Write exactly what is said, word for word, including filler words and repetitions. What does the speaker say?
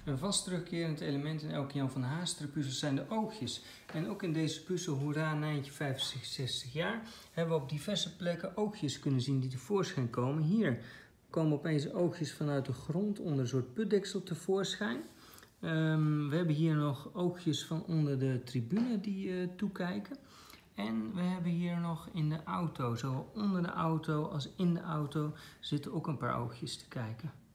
Een vast terugkerend element in elke Jan van Haasteren puzzel zijn de oogjes. En ook in deze puzzel Hoera Nijntje vijfenzestig jaar hebben we op diverse plekken oogjes kunnen zien die tevoorschijn komen. Hier komen opeens oogjes vanuit de grond onder een soort putdeksel tevoorschijn. Um, we hebben hier nog oogjes van onder de tribune die uh, toekijken. En we hebben hier nog in de auto, zowel onder de auto als in de auto, zitten ook een paar oogjes te kijken.